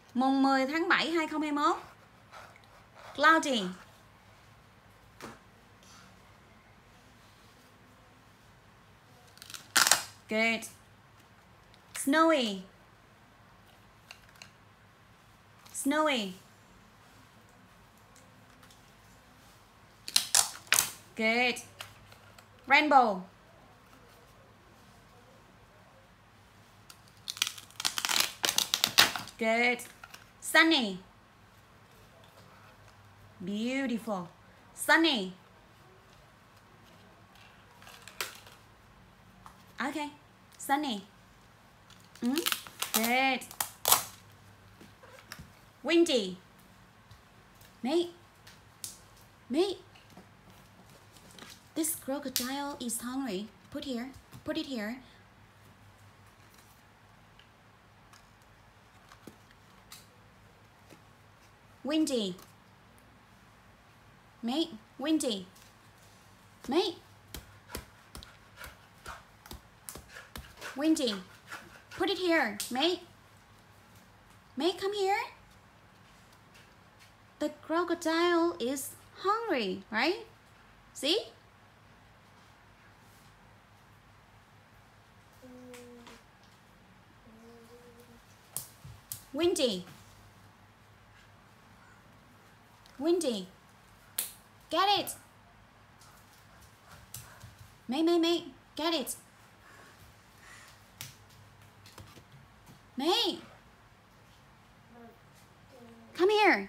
Mùng 10 tháng 7 2021. Cloudy. Good. Snowy. Snowy. Good. Rainbow. Good. Sunny. Beautiful. Sunny. Okay. Sunny. Good. Windy. Mate. Mate. This crocodile is hungry. Put here. Put it here. Windy. Mate. Windy. Mate. Windy. Put it here. Mate. Mate, come here. The crocodile is hungry, right? See? Windy. Windy. Get it. Mate. Get it. Mate. Come here.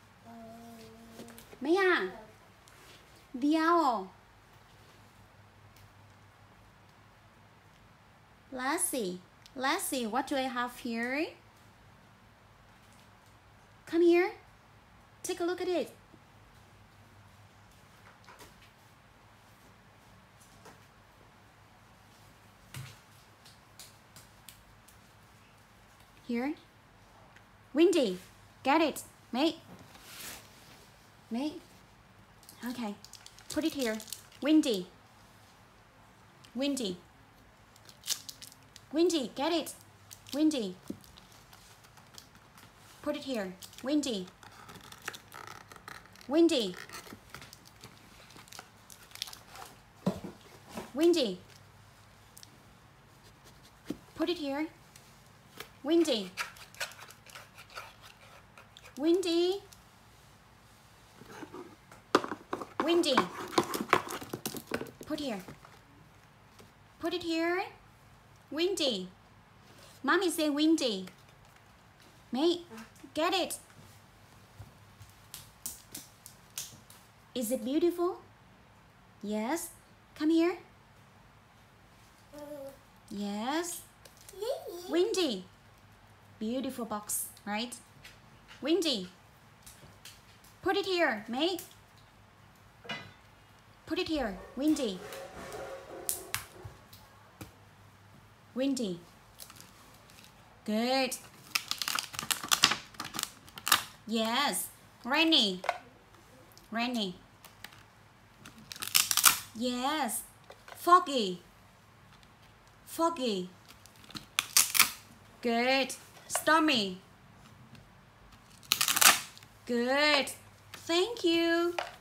Mate à. The owl. Lassie. Lassie, what do I have here? Come here. Take a look at it. Here. Windy. Get it. Mate. Mate. Okay. Put it here. Windy. Windy. Windy. Get it. Windy. Put it here. Windy. Windy. Windy. Put it here. Windy. Windy. Windy. Put here. Put it here. Windy. Mommy say windy. Mate, get it. Is it beautiful? Yes. Come here. Yes. Windy. Beautiful box, right? Windy. Put it here, mate. Put it here. Windy. Windy. Good. Yes. Rainy. Rainy. Yes. Foggy. Foggy. Good. Stormy. Good. Thank you.